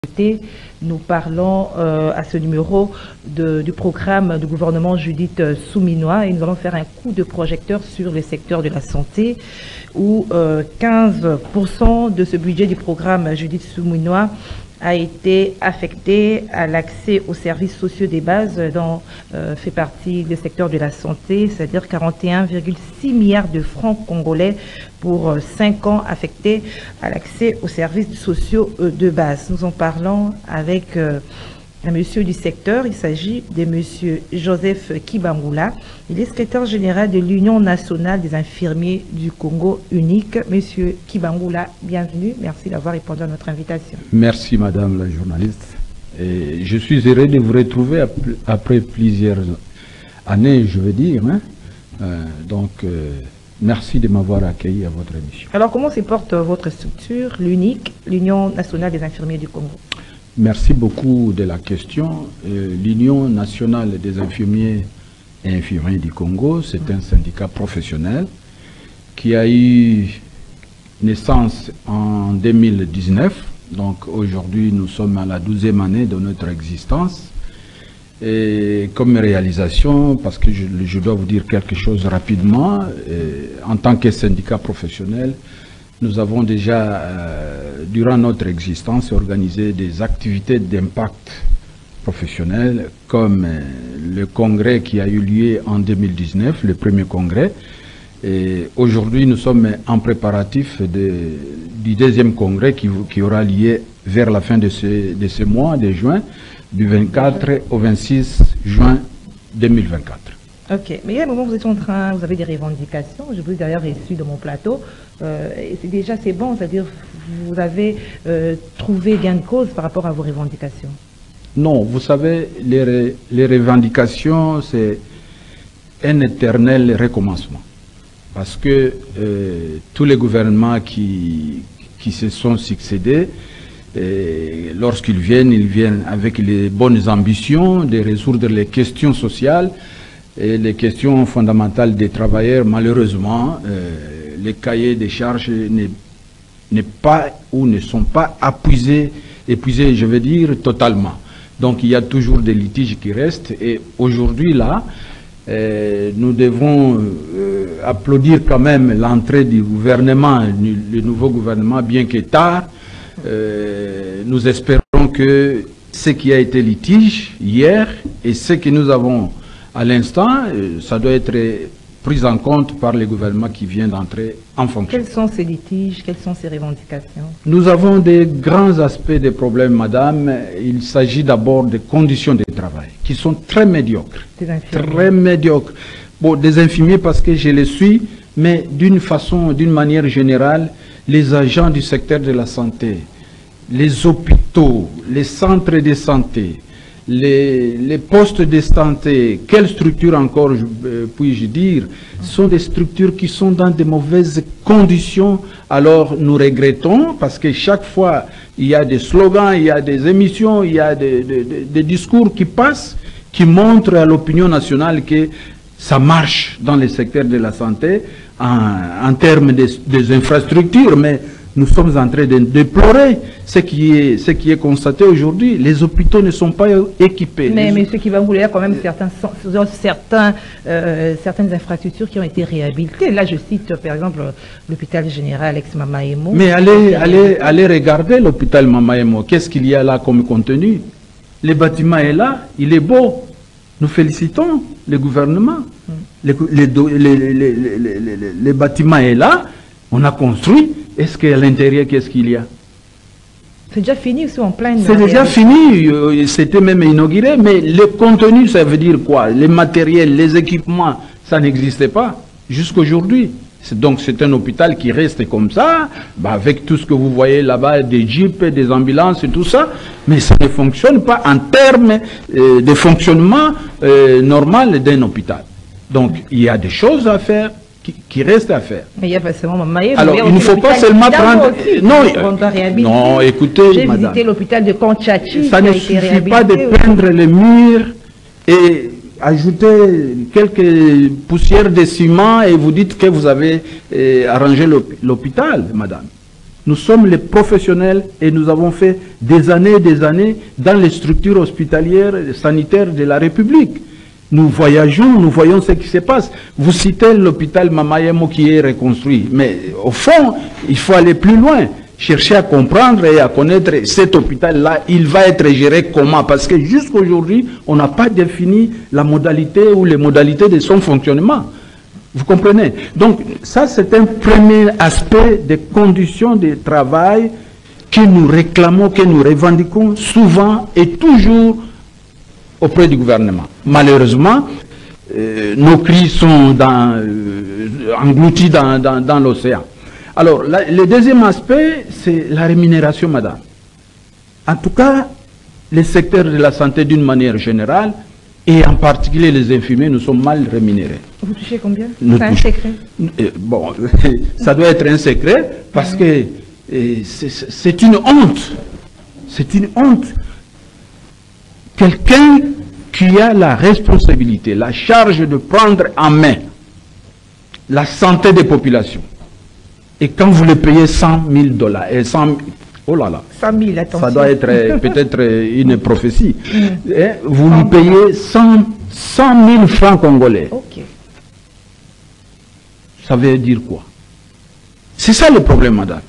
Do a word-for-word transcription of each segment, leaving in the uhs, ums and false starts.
Nous parlons euh, à ce numéro de, du programme du gouvernement Judith Souminois et nous allons faire un coup de projecteur sur le secteur de la santé où euh, quinze pour cent de ce budget du programme Judith Souminois a été affecté à l'accès aux services sociaux des bases dont euh, fait partie le secteur de la santé, c'est-à-dire quarante et un virgule six milliards de francs congolais pour euh, cinq ans affectés à l'accès aux services sociaux euh, de base. Nous en parlons avec euh, un monsieur du secteur, il s'agit de monsieur Joseph Kibangula, il est secrétaire général de l'Union nationale des infirmiers du Congo unique. Monsieur Kibangula, bienvenue, merci d'avoir répondu à notre invitation. Merci madame la journaliste. Et je suis heureux de vous retrouver après plusieurs années, je veux dire. Hein. Euh, donc, euh, merci de m'avoir accueilli à votre émission. Alors, comment se porte votre structure, l'UNIC, l'Union nationale des infirmiers du Congo? Merci beaucoup de la question. Euh, L'Union nationale des infirmiers et infirmiers du Congo, c'est un syndicat professionnel qui a eu naissance en deux mille dix-neuf. Donc aujourd'hui, nous sommes à la douzième année de notre existence. Et comme réalisation, parce que je, je dois vous dire quelque chose rapidement, euh, en tant que syndicat professionnel, nous avons déjà, euh, durant notre existence, organisé des activités d'impact professionnel, comme euh, le congrès qui a eu lieu en deux mille dix-neuf, le premier congrès. Et aujourd'hui, nous sommes en préparatif de, du deuxième congrès qui, qui aura lieu vers la fin de ce, de ce mois de juin, du vingt-quatre au vingt-six juin deux mille vingt-quatre. Ok, mais il y a un moment où vous êtes en train, vous avez des revendications, je vous ai d'ailleurs reçu dans mon plateau, euh, et c'est déjà c'est bon, c'est-à-dire vous avez euh, trouvé gain de cause par rapport à vos revendications. Non, vous savez, les, les revendications, c'est un éternel recommencement. Parce que euh, tous les gouvernements qui, qui se sont succédés, lorsqu'ils viennent, ils viennent avec les bonnes ambitions de résoudre les questions sociales et les questions fondamentales des travailleurs. Malheureusement, euh, les cahiers des charges n'est pas ou ne sont pas épuisés, épuisés, je veux dire, totalement. Donc il y a toujours des litiges qui restent et aujourd'hui là, Euh, nous devons euh, applaudir quand même l'entrée du gouvernement, le nouveau gouvernement, bien que tard. Euh, nous espérons que ce qui a été litige hier et ce que nous avons à l'instant, euh, ça doit être pris en compte par le gouvernement qui vient d'entrer en fonction. Quels sont ces litiges? Quelles sont ces revendications? Nous avons des grands aspects des problèmes, madame. Il s'agit d'abord des conditions de travail qui sont très médiocres. Très médiocres. Bon, des infirmiers parce que je les suis, mais d'une façon, d'une manière générale, les agents du secteur de la santé, les hôpitaux, les centres de santé, Les, les postes de santé, quelles structures encore euh, puis-je dire, sont des structures qui sont dans de mauvaises conditions. Alors nous regrettons parce que chaque fois il y a des slogans, il y a des émissions, il y a des, des, des discours qui passent, qui montrent à l'opinion nationale que ça marche dans le secteur de la santé en, en termes des, des infrastructures, mais nous sommes en train de déplorer ce qui est, ce qui est constaté aujourd'hui. Les hôpitaux ne sont pas équipés. Mais les... M. Kibangula, il y a quand même certains, certains, euh, certaines infrastructures qui ont été réhabilitées. Là, je cite par exemple l'hôpital général Alex Mamaemo. Mais allez, allez, allez regarder l'hôpital Mamaemo. Qu'est-ce qu'il y a là comme contenu? Le bâtiment est là, il est beau. Nous félicitons le gouvernement. Mm. Le, le, le, le, le, le, le, le bâtiment est là, on a construit. Est-ce qu'à l'intérieur, qu'est-ce qu'il y a? C'est déjà fini, c'est en plein... C'est déjà fini, c'était même inauguré, mais le contenu, ça veut dire quoi? Les matériels, les équipements, ça n'existait pas jusqu'aujourd'hui. Donc c'est un hôpital qui reste comme ça, bah avec tout ce que vous voyez là-bas, des jeeps, des ambulances et tout ça, mais ça ne fonctionne pas en termes euh, de fonctionnement euh, normal d'un hôpital. Donc il y a des choses à faire. Qui, qui reste à faire. Mais il y a pas seulement Maïe, alors il ne faut pas seulement prendre aussi, non, euh, non écoutez j'ai visité l'hôpital de Konchachi, ça ne suffit pas de peindre les murs et ajouter quelques poussières de ciment et vous dites que vous avez eh, arrangé l'hôpital, madame. Nous sommes les professionnels et nous avons fait des années et des années dans les structures hospitalières et sanitaires de la République. Nous voyageons, nous voyons ce qui se passe. Vous citez l'hôpital Mamayemo qui est reconstruit. Mais au fond, il faut aller plus loin. Chercher à comprendre et à connaître cet hôpital-là, il va être géré comment? Parce que jusqu'à aujourd'hui, on n'a pas défini la modalité ou les modalités de son fonctionnement. Vous comprenez? Donc, ça, c'est un premier aspect des conditions de travail que nous réclamons, que nous revendiquons souvent et toujours auprès du gouvernement. Malheureusement, euh, nos cris sont dans, euh, engloutis dans, dans, dans l'océan. Alors, la, le deuxième aspect, c'est la rémunération, madame. En tout cas, les secteurs de la santé d'une manière générale, et en particulier les infirmiers, nous sommes mal rémunérés. Vous touchez combien? C'est un secret? Bon, ça doit être un secret parce que c'est une honte. C'est une honte. Quelqu'un qui a la responsabilité, la charge de prendre en main la santé des populations, et quand vous le payez cent mille dollars, et cent, oh là là, cent mille, attention. Ça doit être peut-être une prophétie. Mm. Et vous lui payez cent mille francs congolais. Okay. Ça veut dire quoi? C'est ça le problème, madame.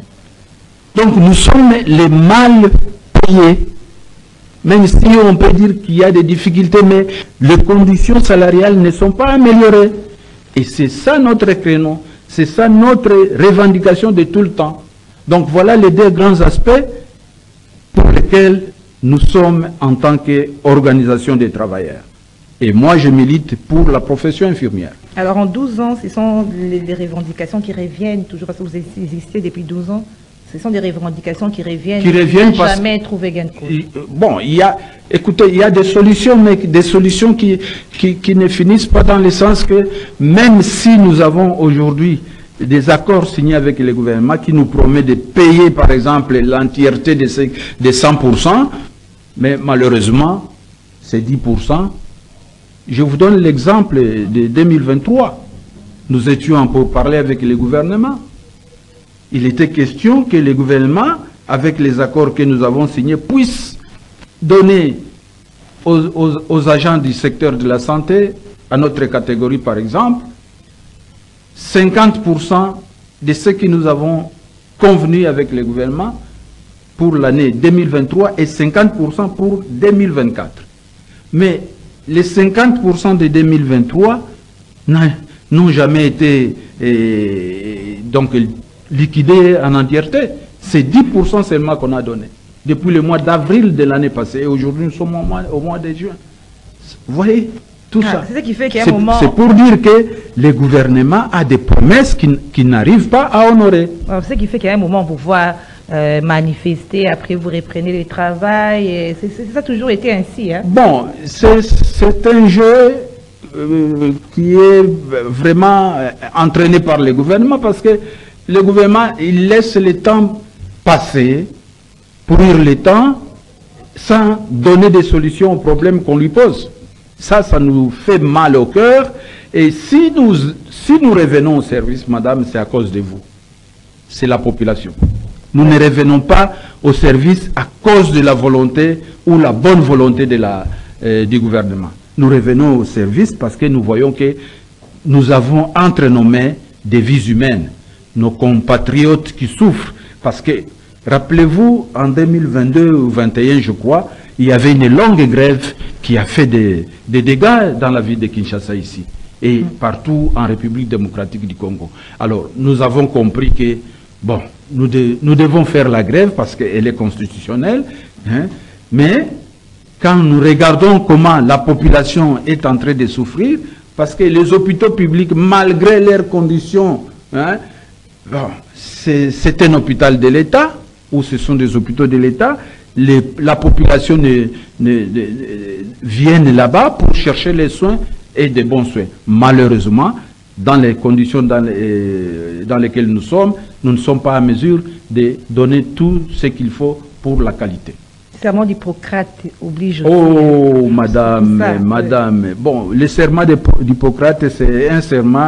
Donc nous sommes les mal payés, même si on peut dire qu'il y a des difficultés, mais les conditions salariales ne sont pas améliorées. Et c'est ça notre créneau, c'est ça notre revendication de tout le temps. Donc voilà les deux grands aspects pour lesquels nous sommes en tant qu'organisation des travailleurs. Et moi, je milite pour la profession infirmière. Alors en douze ans, ce sont les, les revendications qui reviennent, toujours parce que vous existez depuis douze ans, ce sont des revendications qui reviennent, qui reviennent sans parce jamais trouver gain de cause. Bon, il y a, écoutez, il y a des solutions, mais des solutions qui, qui, qui ne finissent pas dans le sens que même si nous avons aujourd'hui des accords signés avec le gouvernement qui nous promet de payer, par exemple, l'entièreté de, ces, de cent pour cent, mais malheureusement, c'est dix pour cent. Je vous donne l'exemple de deux mille vingt-trois. Nous étions pour parler avec le gouvernement. Il était question que le gouvernement, avec les accords que nous avons signés, puisse donner aux, aux, aux agents du secteur de la santé, à notre catégorie par exemple, cinquante pour cent de ce que nous avons convenu avec le gouvernement pour l'année deux mille vingt-trois et cinquante pour cent pour deux mille vingt-quatre. Mais les cinquante pour cent de deux mille vingt-trois n'ont jamais été eh, donc, liquidés en entièreté. C'est dix pour cent seulement qu'on a donné depuis le mois d'avril de l'année passée. Et aujourd'hui, nous sommes au mois, au mois de juin. Vous voyez tout ah, ça. C'est ce qui fait qu'à un moment... C'est pour dire que le gouvernement a des promesses qui, qui n'arrivent pas à honorer. C'est ce qui fait qu'à un moment, vous voyez euh, manifester, après vous reprenez le travail. C'est ça a toujours été ainsi. Hein? Bon, c'est un jeu euh, qui est vraiment euh, entraîné par le gouvernement parce que le gouvernement, il laisse le temps passer, pourrir le temps, sans donner des solutions aux problèmes qu'on lui pose. Ça, ça nous fait mal au cœur. Et si nous, si nous revenons au service, madame, c'est à cause de vous. C'est la population. Nous ne revenons pas au service à cause de la volonté ou la bonne volonté de la, euh, du gouvernement. Nous revenons au service parce que nous voyons que nous avons entre nos mains des vies humaines. Nos compatriotes qui souffrent. Parce que, rappelez-vous, en deux mille vingt-deux ou deux mille vingt et un, je crois, il y avait une longue grève qui a fait des, des dégâts dans la ville de Kinshasa ici. Et partout en République démocratique du Congo. Alors, nous avons compris que, bon, nous, de, nous devons faire la grève parce qu'elle est constitutionnelle. Hein, mais, quand nous regardons comment la population est en train de souffrir, parce que les hôpitaux publics, malgré leurs conditions, hein, bon, c'est un hôpital de l'État, ou ce sont des hôpitaux de l'État, la population ne, ne, ne, vient là-bas pour chercher les soins et des bons soins. Malheureusement, dans les conditions dans, les, dans lesquelles nous sommes, nous ne sommes pas à mesure de donner tout ce qu'il faut pour la qualité. Le serment d'Hippocrate oblige aussi. Oh, madame, ça, madame. Oui. Bon, le serment d'Hippocrate, c'est un serment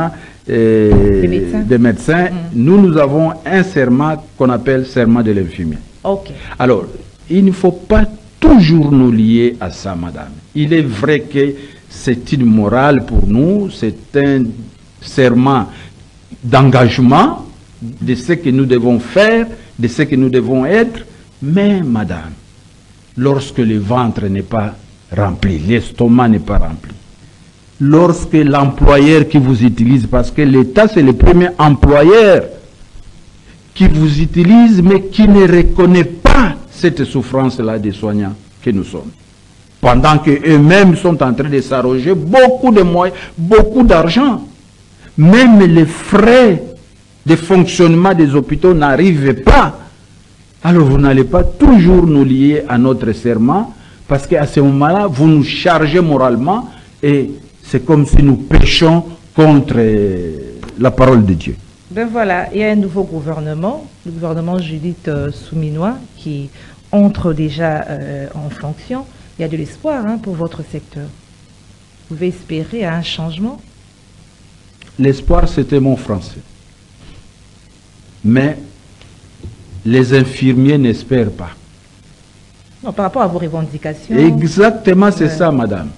euh, des médecins, des médecins mmh. nous, nous avons un serment qu'on appelle serment de l'infirmier. Okay. Alors, il ne faut pas toujours nous lier à ça, madame. Il est vrai que c'est une morale pour nous, c'est un serment d'engagement de ce que nous devons faire, de ce que nous devons être, mais madame, lorsque le ventre n'est pas rempli, l'estomac n'est pas rempli, lorsque l'employeur qui vous utilise, parce que l'État c'est le premier employeur qui vous utilise, mais qui ne reconnaît pas cette souffrance-là des soignants que nous sommes, pendant qu'eux-mêmes sont en train de s'arroger beaucoup de moyens, beaucoup d'argent, même les frais de fonctionnement des hôpitaux n'arrivent pas. Alors vous n'allez pas toujours nous lier à notre serment, parce qu'à ce moment-là, vous nous chargez moralement et c'est comme si nous péchions contre la parole de Dieu. Ben voilà, il y a un nouveau gouvernement, le gouvernement Judith euh, Souminois, qui entre déjà euh, en fonction. Il y a de l'espoir hein, pour votre secteur. Vous pouvez espérer un changement? L'espoir, c'était mon français. Mais les infirmiers n'espèrent pas. Non, par rapport à vos revendications. Exactement, c'est ouais. ça, madame.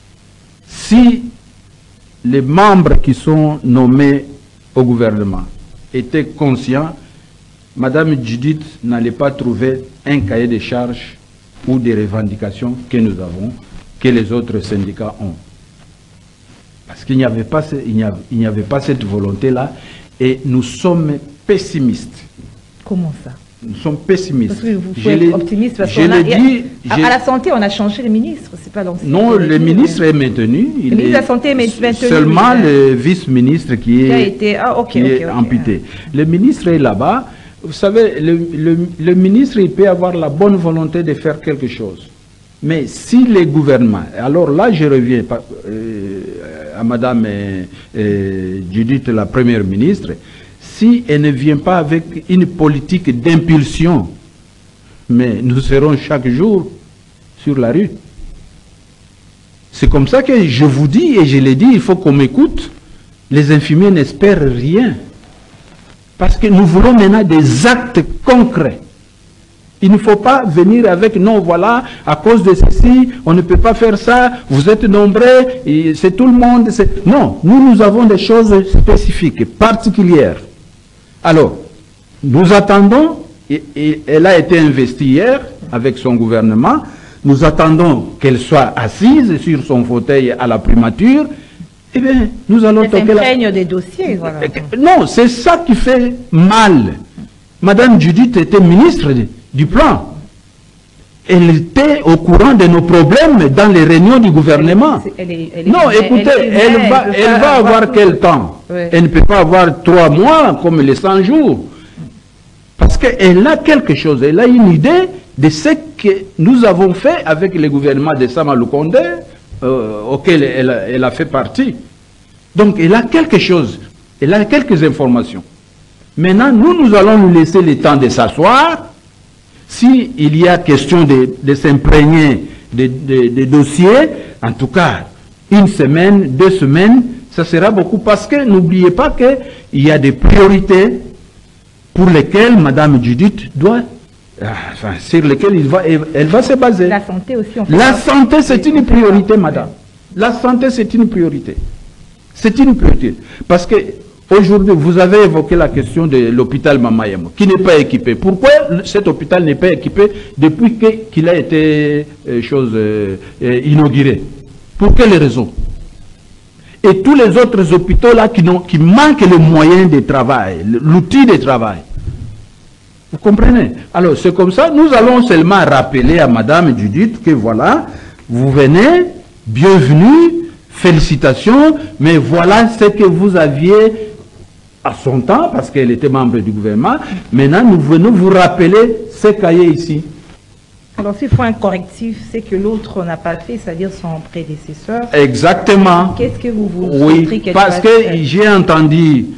Si les membres qui sont nommés au gouvernement étaient conscients, madame Judith n'allait pas trouver un cahier de charges ou des revendications que nous avons, que les autres syndicats ont. Parce qu'il n'y avait pas, il n'y avait, il n'y avait pas cette volonté-là et nous sommes pessimistes. Comment ça? Nous sommes pessimistes. Parce que vous pouvez être optimiste. Parce je qu'on a, dit, à, à la santé, on a changé le ministre. C'est pas l'ancien. Non, le ministre est maintenu. Il le ministre est de la Santé est maintenu. Seulement le vice-ministre qui est, qui a été, ah, okay, qui okay, est okay. amputé. Le ministre est là-bas. Vous savez, le, le, le ministre, il peut avoir la bonne volonté de faire quelque chose. Mais si les gouvernements... Alors là, je reviens euh, à madame euh, euh, Judith, la première ministre. Si elle ne vient pas avec une politique d'impulsion, mais nous serons chaque jour sur la rue. C'est comme ça que je vous dis, et je l'ai dit, il faut qu'on m'écoute. Les infirmiers n'espèrent rien. Parce que nous voulons maintenant des actes concrets. Il ne faut pas venir avec, non, voilà, à cause de ceci, on ne peut pas faire ça, vous êtes nombreux, c'est tout le monde. Non, nous, nous avons des choses spécifiques, particulières. Alors, nous attendons, et, et elle a été investie hier avec son gouvernement, nous attendons qu'elle soit assise sur son fauteuil à la primature, eh bien, nous allons toquer la... Elle des dossiers, voilà. Non, c'est ça qui fait mal. Madame Judith était ministre du plan. Elle était au courant de nos problèmes dans les réunions du gouvernement. Elle est, elle est, non, elle, écoutez, elle, elle, elle va, elle va avoir, avoir quel temps? Oui. Elle ne peut pas avoir trois mois comme les cent jours. Parce qu'elle a quelque chose, elle a une idée de ce que nous avons fait avec le gouvernement de Sama Lukonde, euh, auquel elle, elle a fait partie. Donc elle a quelque chose, elle a quelques informations. Maintenant, nous, nous allons lui laisser le temps de s'asseoir. S'il y a question de, de s'imprégner des de, de dossiers, en tout cas, une semaine, deux semaines, ça sera beaucoup. Parce que n'oubliez pas qu'il y a des priorités pour lesquelles Madame Judith doit, enfin, sur lesquelles il va, elle va se baser. La santé aussi. On La santé, c'est une priorité, madame. La santé, c'est une priorité. C'est une priorité. Parce que aujourd'hui, vous avez évoqué la question de l'hôpital Mamayemo, qui n'est pas équipé. Pourquoi cet hôpital n'est pas équipé depuis qu'il a été euh, chose, euh, euh, inauguré? Pour quelles raisons? Et tous les autres hôpitaux là qui, qui manquent les moyens de travail, l'outil de travail. Vous comprenez? Alors c'est comme ça, nous allons seulement rappeler à Madame Judith que voilà, vous venez, bienvenue, félicitations, mais voilà ce que vous aviez à son temps, parce qu'elle était membre du gouvernement. Maintenant, nous venons vous rappeler ce cahier ici. Alors, s'il faut un correctif, c'est que l'autre n'a pas fait, c'est-à-dire son prédécesseur. Exactement. Qu'est-ce que vous vous Oui, parce que j'ai entendu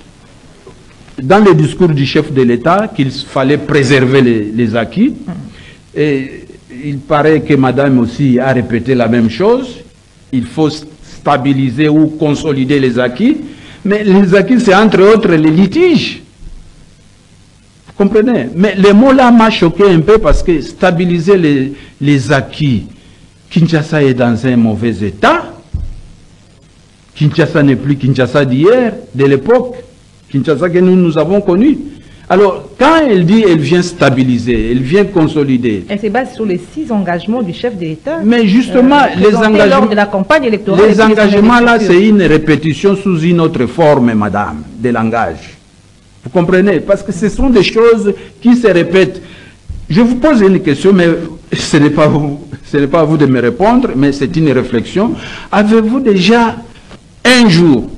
dans le discours du chef de l'État qu'il fallait préserver les, les acquis. Hum. Et il paraît que Madame aussi a répété la même chose. Il faut stabiliser ou consolider les acquis. Mais les acquis, c'est entre autres les litiges. Vous comprenez? Mais le mot là m'a choqué un peu parce que stabiliser les, les acquis, Kinshasa est dans un mauvais état. Kinshasa n'est plus Kinshasa d'hier, de l'époque. Kinshasa que nous, nous avons connu. Alors, quand elle dit elle vient stabiliser, elle vient consolider. Elle se base sur les six engagements du chef de l'État. Mais justement, euh, les engagements. Lors de la campagne électorale. Les engagements là, c'est une répétition sous une autre forme, madame, de langage. Vous comprenez? Parce que ce sont des choses qui se répètent. Je vous pose une question, mais ce n'est pas vous, ce n'est pas à vous de me répondre, mais c'est une réflexion. Avez-vous déjà un jour,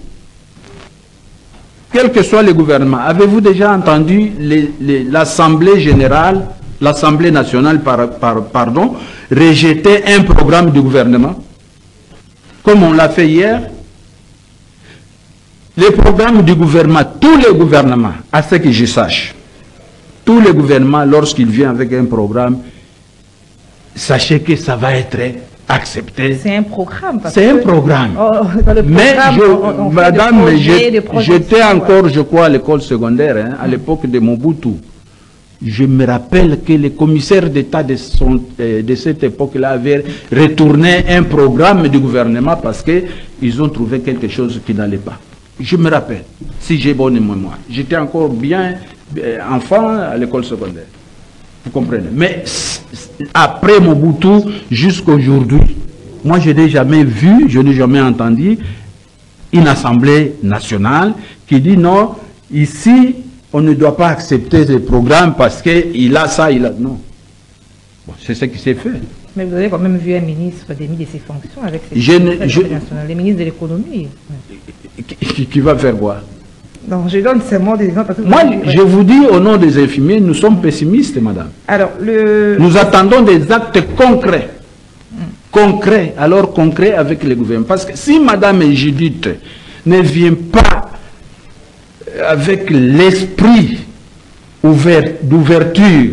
quel que soit le gouvernement, avez-vous déjà entendu l'Assemblée générale, l'Assemblée nationale, par, par, pardon, rejeter un programme du gouvernement, comme on l'a fait hier? Les programmes du gouvernement, tous les gouvernements, à ce que je sache, tous les gouvernements, lorsqu'ils viennent avec un programme, sachez que ça va être accepté. C'est un programme. C'est un programme. Oh, dans le mais programme, je, on, on madame, j'étais encore, ouais. je crois, à l'école secondaire, hein, à l'époque de Mobutu. Je me rappelle que le commissaire d'État de, son, euh, de cette époque-là avait retourné un programme du gouvernement parce qu'ils ont trouvé quelque chose qui n'allait pas. Je me rappelle, si j'ai bonne mémoire. J'étais encore bien euh, enfant à l'école secondaire. Vous comprenez? Mais après Mobutu, jusqu'à aujourd'hui, moi je n'ai jamais vu, je n'ai jamais entendu une assemblée nationale qui dit non, ici on ne doit pas accepter ce programme parce qu'il a ça, il a... Non. Bon, c'est ce qui s'est fait. Mais vous avez quand même vu un ministre démis de ses fonctions avec ses je ne, je... les ministres de l'économie. Qui, qui va faire quoi? Non, je donne seulement des exemples. Moi, vous... je vous dis au nom des infirmiers, nous sommes pessimistes, madame. Alors, le... Nous attendons des actes concrets. Hum. Concrets, alors concrets avec le gouvernement. Parce que si madame Judith ne vient pas avec l'esprit ouvert, d'ouverture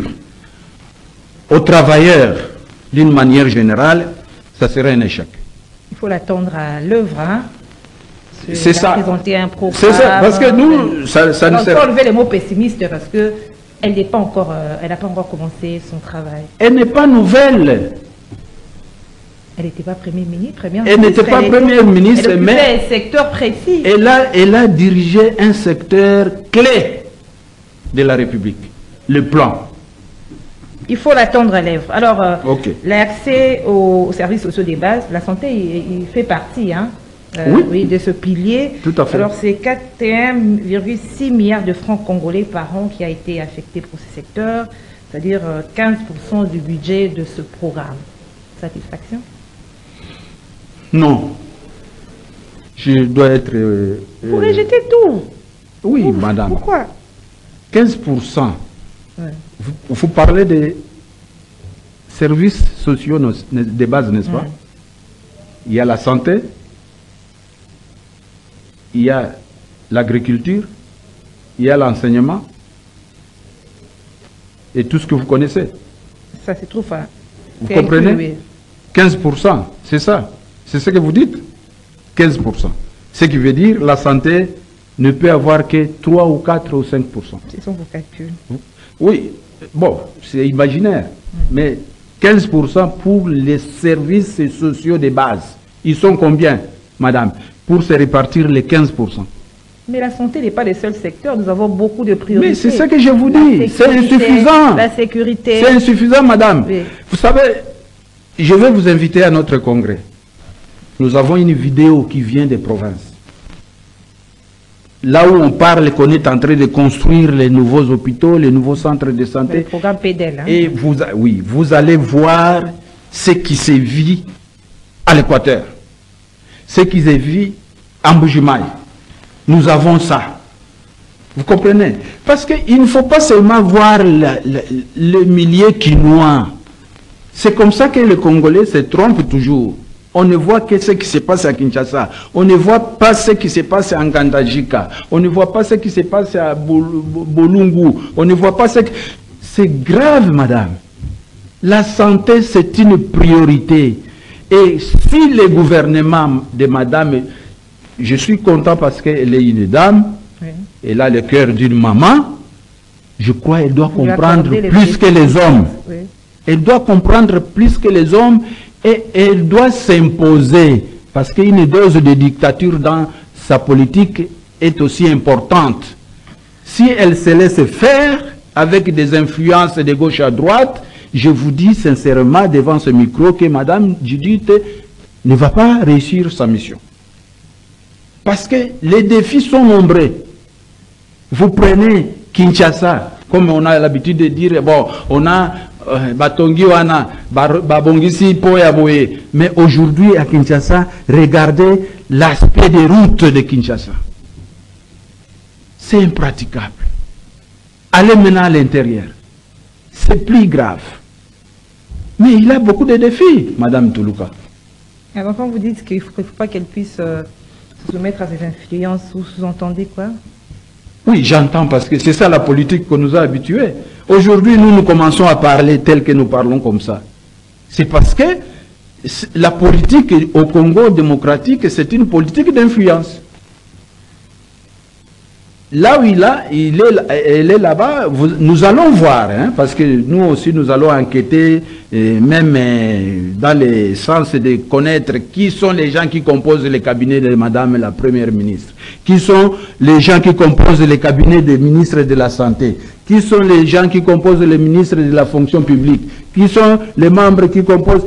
aux travailleurs d'une manière générale, ça serait un échec. Il faut l'attendre à l'œuvre, hein? C'est ça. Présenter un programme. C'est ça, parce que nous, ça, ça ne sert... Il faut enlever les mots pessimistes parce que elle n'est pas encore, euh, elle n'a pas encore commencé son travail. Elle n'est pas nouvelle. Elle n'était pas première ministre, première Elle n'était pas première ministre, elle mais un secteur précis. Elle a, elle a dirigé un secteur clé de la République, le plan. Il faut l'attendre à l'œuvre. Alors, euh, okay. l'accès aux services sociaux des bases, la santé, il, il fait partie, hein, euh, oui. oui, de ce pilier. Tout à fait. Alors, c'est quatre et un virgule six milliards de francs congolais par an qui a été affecté pour ce secteur, c'est-à-dire euh, quinze pour cent du budget de ce programme. Satisfaction? Non. Je dois être... Euh, Vous rejetez tout. Oui, Vous, madame. Pourquoi? quinze pour cent. Ouais. Vous, vous parlez des services sociaux de base, n'est-ce pas? Ouais. Il y a la santé, il y a l'agriculture, il y a l'enseignement et tout ce que vous connaissez. Ça se trouve à... Vous comprenez? Oui. quinze pour cent, c'est ça. C'est ce que vous dites? quinze pour cent. Ce qui veut dire la santé ne peut avoir que trois ou quatre ou cinq pour cent. Ce sont vos calculs. Oui, bon, c'est imaginaire. Mmh. Mais quinze pour cent pour les services sociaux de base. Ils sont combien, madame, pour se répartir les quinze pour cent? Mais la santé n'est pas le seul secteur. Nous avons beaucoup de priorités. Mais c'est ce que je vous dis. C'est insuffisant. La sécurité. C'est insuffisant, madame. Oui. Vous savez, je vais vous inviter à notre congrès. Nous avons une vidéo qui vient des provinces. Là où on parle qu'on est en train de construire les nouveaux hôpitaux, les nouveaux centres de santé. Le programme P D L. Hein? Et vous, oui, vous allez voir ce qui se vit à l'Équateur. Ce qui se vit en Bujimaï. Nous avons ça. Vous comprenez? Parce qu'il ne faut pas seulement voir la, la, le milieu quinois. C'est comme ça que les Congolais se trompent toujours. On ne voit que ce qui se passe à Kinshasa. On ne voit pas ce qui se passe à Ngandajika. On ne voit pas ce qui se passe à Bolungu. On ne voit pas ce qui... C'est grave, madame. La santé, c'est une priorité. Et si le gouvernement de madame je suis content parce qu'elle est une dame, oui. Elle a le cœur d'une maman. Je crois qu'elle doit Vous comprendre plus que les hommes. Oui. Elle doit comprendre plus que les hommes et elle doit s'imposer parce qu'une dose de dictature dans sa politique est aussi importante. Si elle se laisse faire avec des influences de gauche à droite, je vous dis sincèrement devant ce micro que Madame Judith ne va pas réussir sa mission. Parce que les défis sont nombreux. Vous prenez Kinshasa, comme on a l'habitude de dire, bon, on a Batongi wana, Babongisi Poyaboye, mais aujourd'hui à Kinshasa, regardez l'aspect des routes de Kinshasa. C'est impraticable. Allez maintenant à l'intérieur. C'est plus grave. Mais il a beaucoup de défis, Madame Toulouka. Alors quand vous dites qu'il ne faut, faut pas qu'elle puisse euh, se soumettre à ses influences, vous sous-entendez quoi? Oui, j'entends parce que c'est ça la politique qu'on nous a habitués. Aujourd'hui, nous, nous commençons à parler tel que nous parlons comme ça. C'est parce que la politique au Congo démocratique, c'est une politique d'influence. Là où il, a, il est, elle est là-bas, nous allons voir, hein, parce que nous aussi nous allons enquêter, et même euh, dans le sens de connaître qui sont les gens qui composent le cabinet de Madame la Première ministre, qui sont les gens qui composent le cabinet des ministres de la Santé, qui sont les gens qui composent le ministre de la Fonction publique, qui sont les membres qui composent...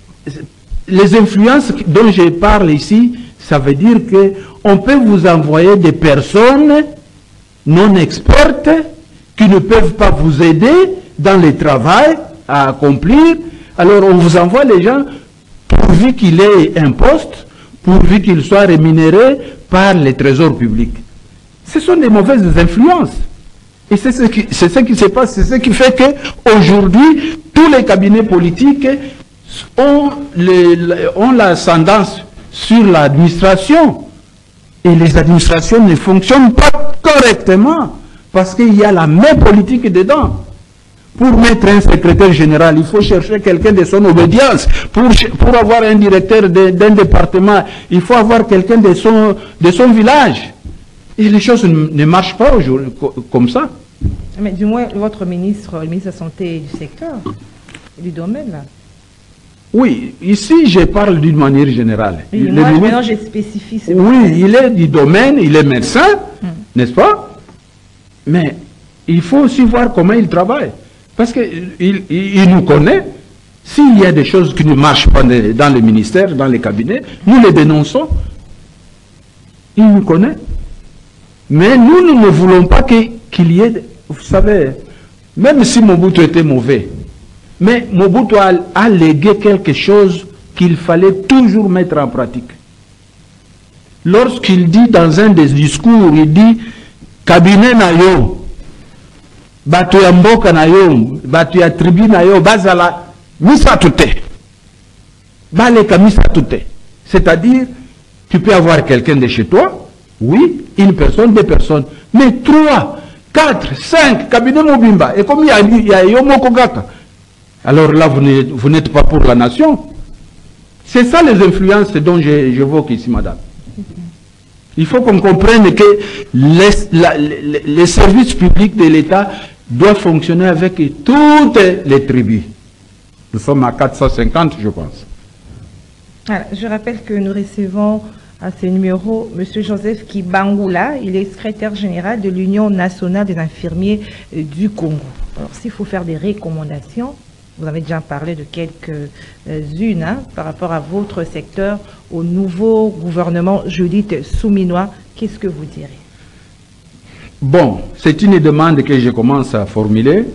Les influences dont je parle ici, ça veut dire qu'on peut vous envoyer des personnes non expertes qui ne peuvent pas vous aider dans le travail à accomplir. Alors on vous envoie les gens pourvu qu'il ait un poste, pourvu qu'il soit rémunéré par le trésor public. Ce sont des mauvaises influences. Et c'est ce qui, c'est ce qui se passe, c'est ce qui fait qu'aujourd'hui, tous les cabinets politiques ont, les, ont l'ascendance sur l'administration. Et les administrations ne fonctionnent pas correctement parce qu'il y a la main politique dedans. Pour mettre un secrétaire général, il faut chercher quelqu'un de son obédience. Pour, pour avoir un directeur d'un département, il faut avoir quelqu'un de son, de son village. Et les choses ne, ne marchent pas aujourd'hui comme ça. Mais du moins, votre ministre, le ministre de la Santé et du secteur, et du domaine, là. Oui, ici je parle d'une manière générale. Oui, moi, ministre, maintenant je spécifie. Oui, il est du domaine, il est médecin, hum. n'est-ce pas? Mais il faut aussi voir comment il travaille. Parce qu'il il, il nous connaît. S'il y a des choses qui ne marchent pas dans le ministère, dans les cabinets, nous les dénonçons. Il nous connaît. Mais nous, nous ne voulons pas qu'il qu'il y ait... Vous savez, même si Mobutu était mauvais, mais Mobutu a, a légué quelque chose qu'il fallait toujours mettre en pratique. Lorsqu'il dit dans un des discours, il dit « Cabinet na yo, batu ya mboka na yo, batu ya tribu na yo, bazala, misa tute. Baleka misa tute. » C'est-à-dire, tu peux avoir quelqu'un de chez toi, oui, une personne, deux personnes, mais trois, quatre, cinq, cabinet Mobimba, et comme il y a, il y a Yomo Kogaka, alors là, vous n'êtes pas pour la nation. C'est ça les influences dont j'évoque ici, madame. Il faut qu'on comprenne que les, la, les, les services publics de l'État doivent fonctionner avec toutes les tribus. Nous sommes à quatre cent cinquante, je pense. Alors, je rappelle que nous recevons à ce numéro M. Joseph Kibangula. Il est secrétaire général de l'Union nationale des infirmiers du Congo. Alors, s'il faut faire des recommandations, vous avez déjà parlé de quelques-unes hein, par rapport à votre secteur, au nouveau gouvernement Judith Souminois. Qu'est-ce que vous direz? Bon, c'est une demande que je commence à formuler.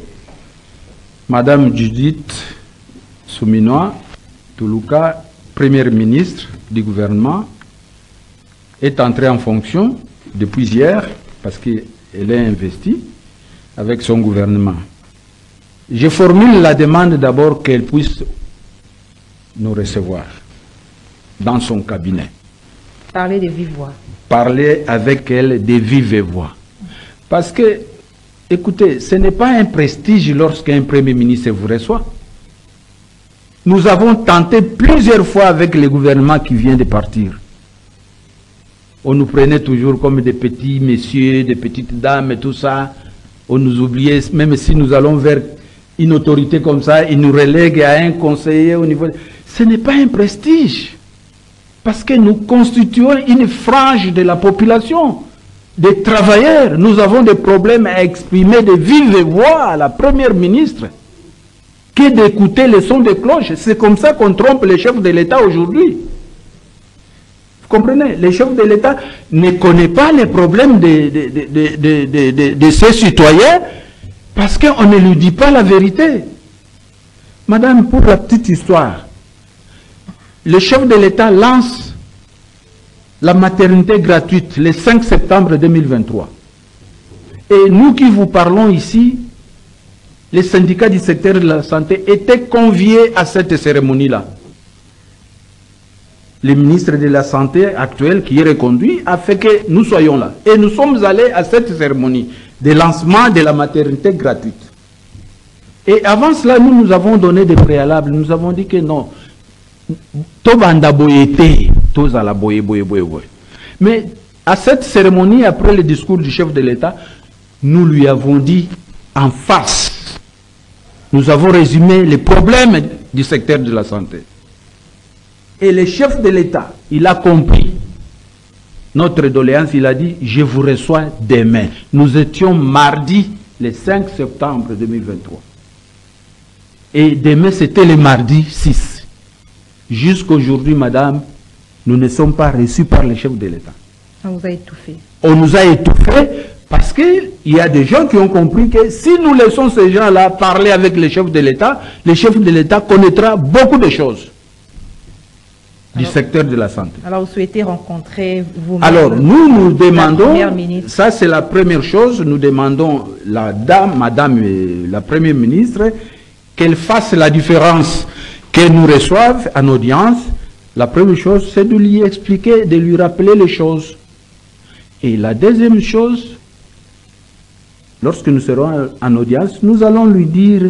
Madame Judith Souminois Toulouka, première ministre du gouvernement, est entrée en fonction depuis hier parce qu'elle est investie avec son gouvernement. Je formule la demande d'abord qu'elle puisse nous recevoir dans son cabinet. Parler de vive voix. Parler avec elle de vive voix. Parce que, écoutez, ce n'est pas un prestige lorsqu'un premier ministre vous reçoit. Nous avons tenté plusieurs fois avec le gouvernement qui vient de partir. on nous prenait toujours comme des petits messieurs, des petites dames et tout ça. On nous oubliait, même si nous allons vers une autorité comme ça, ils nous relèguent à un conseiller au niveau... Ce n'est pas un prestige. Parce que nous constituons une frange de la population, des travailleurs. Nous avons des problèmes à exprimer de vive voix à la première ministre que d'écouter les sons des cloches. C'est comme ça qu'on trompe les chefs de l'État aujourd'hui. Vous comprenez? Les chefs de l'État ne connaissent pas les problèmes de, de, de, de, de, de, de ces citoyens parce qu'on ne lui dit pas la vérité. Madame, pour la petite histoire, le chef de l'État lance la maternité gratuite le cinq septembre deux mille vingt-trois. Et nous qui vous parlons ici, les syndicats du secteur de la santé étaient conviés à cette cérémonie-là. Le ministre de la Santé actuel, qui est reconduit, a fait que nous soyons là. Et nous sommes allés à cette cérémonie de lancement de la maternité gratuite. Et avant cela, nous nous avons donné des préalables. Nous avons dit que non. Mais à cette cérémonie, après le discours du chef de l'État, nous lui avons dit en face, nous avons résumé les problèmes du secteur de la santé. Et le chef de l'État, il a compris notre doléance, il a dit, je vous reçois demain. Nous étions mardi, le cinq septembre deux mille vingt-trois. Et demain, c'était le mardi six. Jusqu'aujourd'hui, madame, nous ne sommes pas reçus par le chef de l'État. On vous a étouffé. On nous a étouffés parce qu'il y a des gens qui ont compris que si nous laissons ces gens-là parler avec le chef de l'État, le chef de l'État connaîtra beaucoup de choses du alors, secteur de la santé. Alors, vous souhaitez rencontrer vous-même? Alors, nous, nous demandons, ça c'est la première chose, nous demandons la dame, madame la première ministre, qu'elle fasse la différence, qu'elle nous reçoive en audience. La première chose, c'est de lui expliquer, de lui rappeler les choses. Et la deuxième chose, lorsque nous serons en audience, nous allons lui dire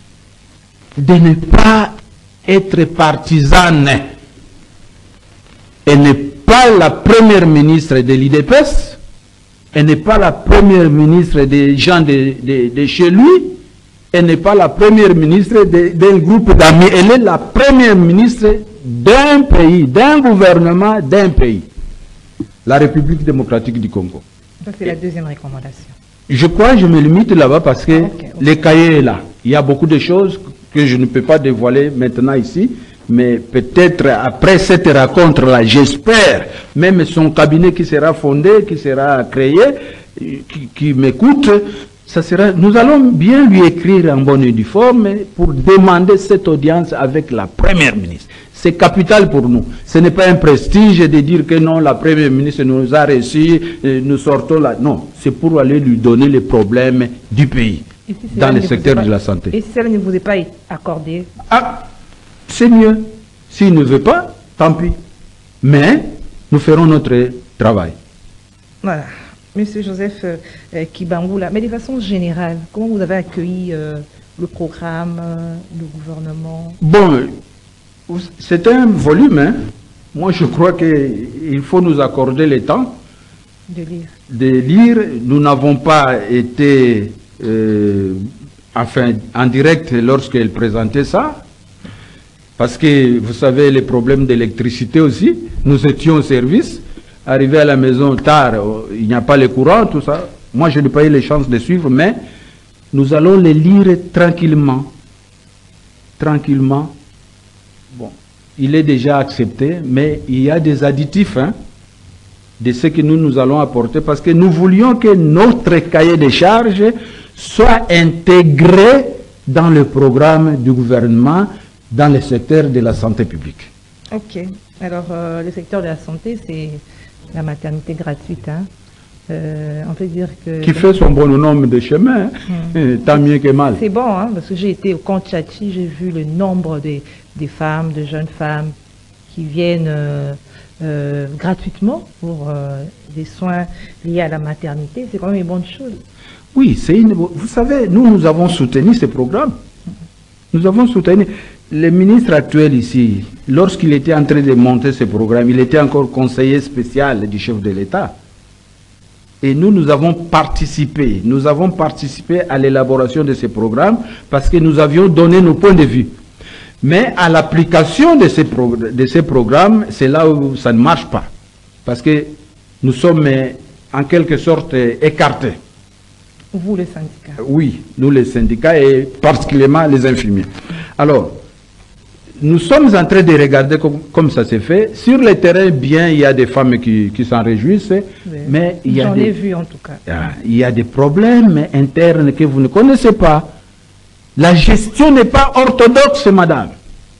de ne pas être partisane. Elle n'est pas la première ministre de l'I D P E S, elle n'est pas la première ministre des gens de, de, de chez lui, elle n'est pas la première ministre d'un groupe d'amis, elle est la première ministre d'un pays, d'un gouvernement, d'un pays, la République démocratique du Congo. Ça, c'est la deuxième recommandation. Je crois que je me limite là-bas parce que ah, okay, okay. le cahier est là. Il y a beaucoup de choses que je ne peux pas dévoiler maintenant ici, mais peut-être après cette rencontre-là, j'espère, même son cabinet qui sera fondé, qui sera créé, qui, qui m'écoute, ça sera, nous allons bien lui écrire en bonne et due forme pour demander cette audience avec la première ministre. C'est capital pour nous. Ce n'est pas un prestige de dire que non, la première ministre nous a reçus, nous sortons là. Non, c'est pour aller lui donner les problèmes du pays, si dans le secteur pas, de la santé. Et si cela ne vous est pas accordé? Ah, c'est mieux. S'il ne veut pas, tant pis. Mais nous ferons notre travail. Voilà. Monsieur Joseph euh, Kibangula, mais de façon générale, comment vous avez accueilli euh, le programme, euh, le gouvernement? Bon, c'est un volume. Hein. Moi, je crois qu'il faut nous accorder le temps de lire. De lire. Nous n'avons pas été euh, enfin, en direct lorsqu'elle présentait ça. Parce que, vous savez, les problèmes d'électricité aussi, nous étions au service. Arrivé à la maison tard, il n'y a pas le courant, tout ça. Moi, je n'ai pas eu les chances de suivre, mais nous allons les lire tranquillement. Tranquillement. Bon, il est déjà accepté, mais il y a des additifs hein, de ce que nous, nous allons apporter, parce que nous voulions que notre cahier de charges soit intégré dans le programme du gouvernement, dans le secteur de la santé publique. Ok. Alors, euh, le secteur de la santé, c'est la maternité gratuite. Hein. Euh, on peut dire que... Qui fait son bonhomme de chemin, hum. tant mieux que mal. C'est bon, hein, parce que j'ai été au camp Tchachi, j'ai vu le nombre des, des femmes, de jeunes femmes qui viennent euh, euh, gratuitement pour euh, des soins liés à la maternité. C'est quand même une bonne chose. Oui, c'est une... Vous savez, nous, nous avons soutenu ce programme. Nous avons soutenu... Le ministre actuel ici, lorsqu'il était en train de monter ce programme, il était encore conseiller spécial du chef de l'État. Et nous, nous avons participé, nous avons participé à l'élaboration de ce programme parce que nous avions donné nos points de vue. Mais à l'application de ces, de ces programmes, c'est là où ça ne marche pas. Parce que nous sommes en quelque sorte écartés. Vous, les syndicats? Oui, nous les syndicats et particulièrement les infirmiers. Alors, nous sommes en train de regarder comme, comme ça s'est fait. Sur le terrain, bien, il y a des femmes qui, qui s'en réjouissent, oui. mais il y a J'en des, ai vu en tout cas. Il y a des problèmes internes que vous ne connaissez pas. La gestion n'est pas orthodoxe, madame.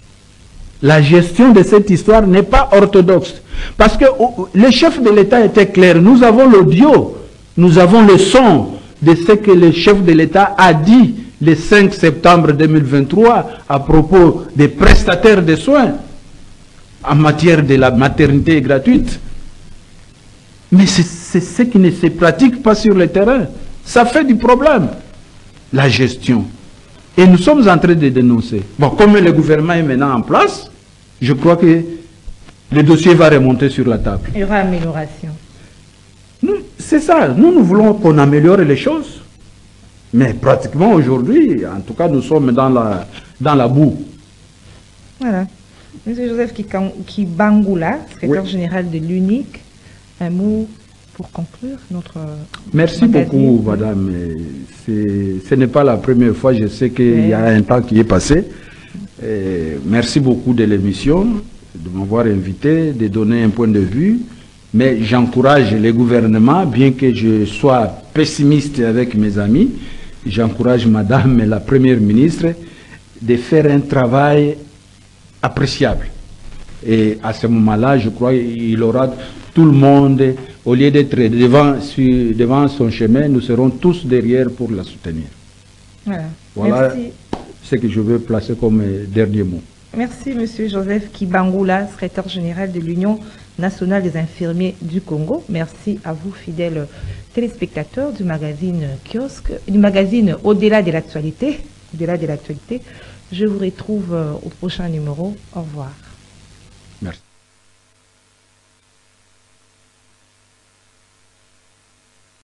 La gestion de cette histoire n'est pas orthodoxe. Parce que oh, le chef de l'État était clair. Nous avons l'audio, nous avons le son de ce que le chef de l'État a dit le cinq septembre deux mille vingt-trois à propos des prestataires de soins en matière de la maternité gratuite. Mais c'est ce qui ne se pratique pas sur le terrain. Ça fait du problème, la gestion. Et nous sommes en train de dénoncer. Bon, comme le gouvernement est maintenant en place, je crois que le dossier va remonter sur la table. Il y aura amélioration. C'est ça. Nous, nous voulons qu'on améliore les choses. Mais pratiquement aujourd'hui, en tout cas, nous sommes dans la, dans la boue. Voilà. Monsieur Joseph Kibangula, secrétaire oui. général de l'UNIC, un mot pour conclure notre Merci magazine. Beaucoup, madame. Ce n'est pas la première fois, je sais qu'il oui. y a un temps qui est passé. Et merci beaucoup de l'émission, de m'avoir invité, de donner un point de vue. Mais j'encourage les gouvernements, bien que je sois pessimiste avec mes amis, j'encourage madame la première ministre de faire un travail appréciable. Et à ce moment-là, je crois qu'il aura tout le monde, au lieu d'être devant, devant son chemin, nous serons tous derrière pour la soutenir. Voilà, voilà merci. Ce que je veux placer comme dernier mot. Merci, monsieur Joseph Kibangula, secrétaire général de l'Union nationale des infirmiers du Congo. Merci à vous, fidèles téléspectateurs du magazine Kiosque, du magazine Au-delà de l'actualité. Au-delà de l'actualité. Je vous retrouve au prochain numéro. Au revoir. Merci.